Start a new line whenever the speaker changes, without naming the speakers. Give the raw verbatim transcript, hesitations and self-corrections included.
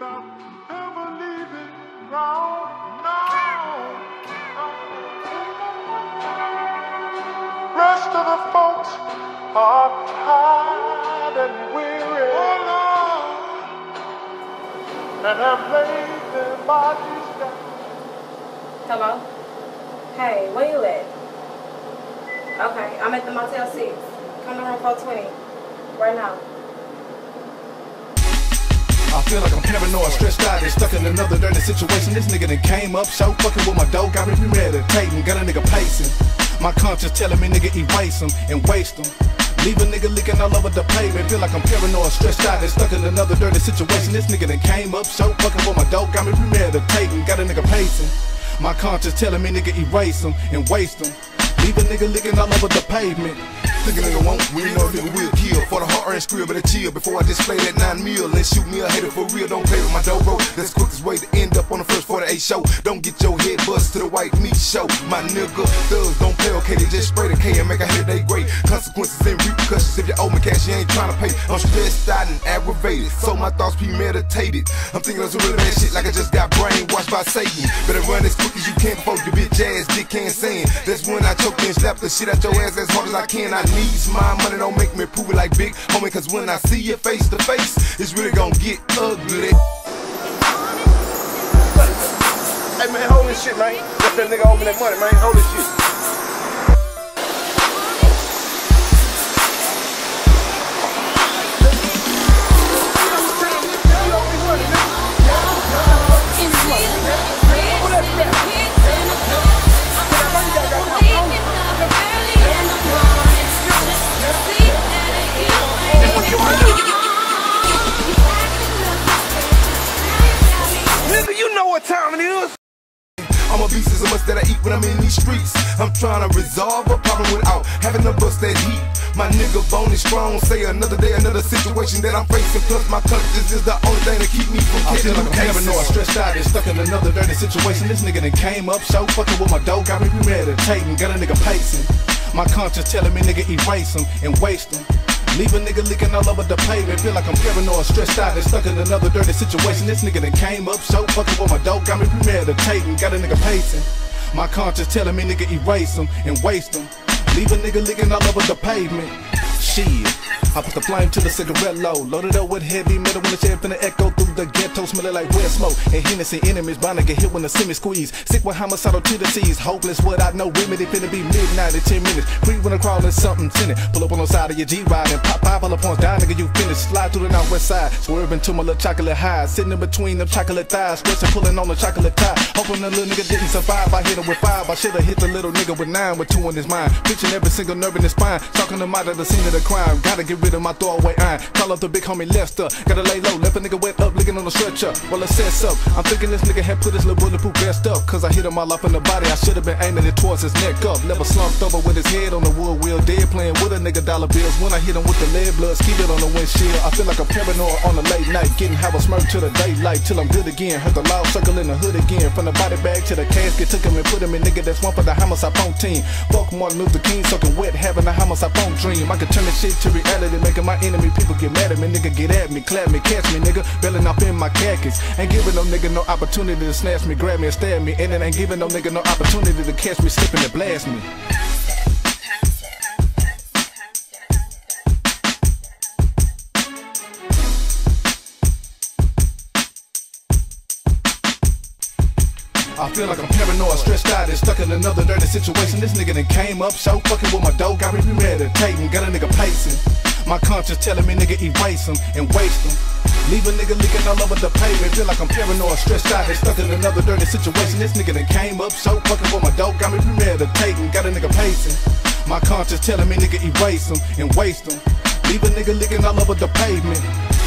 without ever leaving ground. No. Rest of the folks are tired and weary, oh Lord, and have laid their bodies down.
Hello? Hey, where you at? Okay, I'm at the Motel six. Come to room four twenty. Right now.
I feel like I'm paranoid, stressed out, and stuck in another dirty situation. This nigga done came up, so fucking with my dough, got me premeditating, got a nigga pacing. My conscience telling me nigga erase him and waste him. Leave a nigga leaking all over the pavement. Feel like I'm paranoid, stressed out, and stuck in another dirty situation. This nigga done came up, so fucking with my dough, got me premeditating, got a nigga pacing. My conscience telling me nigga erase him and waste him. Leave a nigga leaking all over the pavement.
Think a nigga won't, we know a nigga will kill. For the heart and scribble better chill before I display that nine mil and shoot me a hater for real. Don't play with my dough, bro. That's the quickest way to end up on the first forty-eight show. Don't get your head bust to the white meat show. My nigga, thugs don't play okay, they just spray the K and make a hater day great. Consequences and repercussions if you owe me cash you ain't trying to pay. I'm stressed out and aggravated, so my thoughts premeditated. I'm thinking of some real bad shit like I just got brainwashed by Satan. Better run as quick as you can before your bitch ass dick can't sing. That's when I choke and slap the shit out your ass as hard as I can. I needs my money, don't make me prove it like big homie, cause when I see you face to face, it's really gonna get ugly.
Hey man, hold this shit, man. Let that nigga open that money, man. Hold this shit. Nigga, you know what time it is.
I'm a beast, so much that I eat when I'm in these streets. I'm trying to resolve a problem without having to bust that heat. My nigga bone is strong, say another day, another situation that I'm facing. Plus my conscience is the only thing that keep me from
I feel
catching
like I'm paranoid, stressed out, and stuck in another dirty situation. This nigga done came up, so fucking with my dough, got me premeditating, got a nigga pacing. My conscience telling me nigga erase him and waste him. Leave a nigga leaking all over the pavement. Feel like I'm paranoid, stressed out, and stuck in another dirty situation. This nigga done came up, so fucking with my dough, got me premeditating, got a nigga pacing. My conscience telling me nigga erase him and waste him. Leave a nigga leaking all over the pavement. Shit. I put the flame to the cigarette low, loaded up with heavy metal when the shit finna echo through the ghetto, smelling like wet smoke. And Hennessy enemies bound to get hit when the semi squeeze. Sick with homicidal tendencies, hopeless without no remedy. Finna be midnight in ten minutes. Free when I'm crawling, something tinted. Pull up on the side of your G-Ride and pop five other points down, nigga, you finished. Slide through the northwest side, swerving to my little chocolate high. Sitting in between them chocolate thighs, stressing, pulling on the chocolate tie. Hoping the little nigga didn't survive. I hit him with five. I should've hit the little nigga with nine with two in his mind. Pitching every single nerve in his spine, talking him out of the scene of the crime. Gotta get rid of my throwaway iron. Call up the big homie Lester. Gotta lay low, left a nigga wet up, licking on the stretcher. Well, I sets up. I'm thinking this nigga had put his little bulletproof vest up. Cause I hit him all up in the body. I should've been aiming it towards his neck up. Never slumped over with his head on the wood wheel. Dead playing with a nigga dollar bills. When I hit him with the lead blood, skied it on the windshield. I feel like I'm paranoid on the late night. Getting how I smirk to the daylight till I'm good again. Heard the loud circle in the hood again. From the body bag to the casket, took him and put him in. Nigga, that's one for the homicide phone team. Fuck Martin Luther King, soaking wet, having a homicide phone dream. I could turn this shit to reality, making my enemy people get mad at me. Nigga, get at me, clap me, catch me, nigga. Bailing off in my khakis. Ain't giving no nigga no opportunity to snatch me, grab me, and stab me. And it ain't giving no nigga no opportunity to catch me slipping and blast me. I feel like I'm paranoid, stressed out, and stuck in another dirty situation. This nigga done came up, so fucking with my dough, got me premeditating, got a nigga pacing. My conscience telling me nigga erase him and waste him. Leave a nigga leaking all over the pavement. Feel like I'm paranoid, stressed out, and stuck in another dirty situation. This nigga done came up, so fucking with my dough, got me premeditating, got a nigga pacing. My conscience telling me nigga erase him and waste him. Leave a nigga leaking all over the pavement.